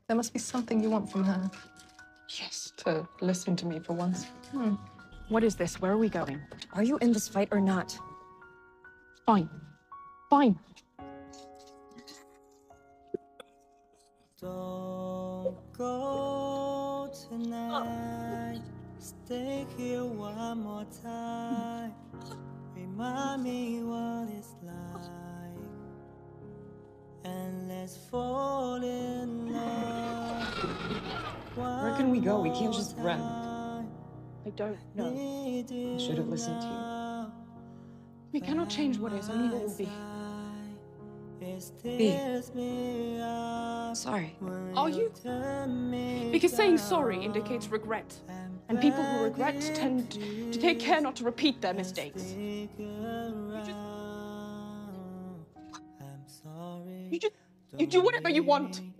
There must be something you want from her. Yes, to listen to me for once. What is this? Where are we going? Are you in this fight or not? Fine. Fine. Don't go tonight. Stay here one more time. Remind me what it's like. And let's fall in love. Where can we go? We can't just run. I don't know. I should have listened to you. We cannot change what is, only what will be. B. Sorry. Are you? Because saying sorry indicates regret. And people who regret tend to take care not to repeat their mistakes. You do whatever you want.